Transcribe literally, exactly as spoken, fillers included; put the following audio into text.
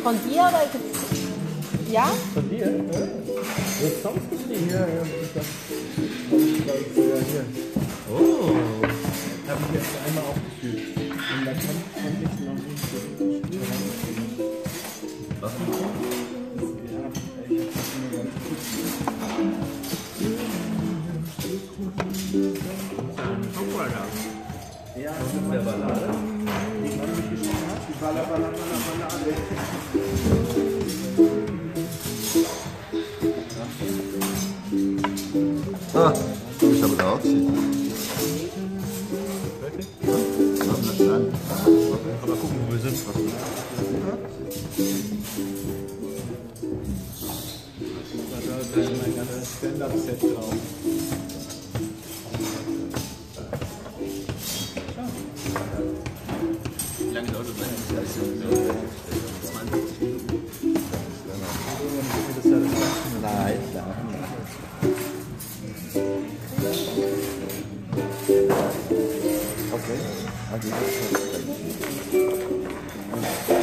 Von dir oder gibt's. Ja? Von dir? Ja. Du hast Songs geschrieben? Ja, ja. Ja, hier. Oh. Habe ich jetzt einmal aufgeführt. Und da kann, kann ich noch nicht so richtig spielen. Was? Ja, ich hab's nur ganz kurz. Ja, das ist der Ballade. Die man nicht gesprochen hat. Die Ballade, Ballade, Ballade. Ah, du bist aber da gewesen. Wirklich? Ja, nein. Aber gucken, wo wir sind. Da ist mein ganzes Stand-Up-Set drauf. Wie lange dauert das? zwanzig Minuten. Nein, nein. Okay. Also,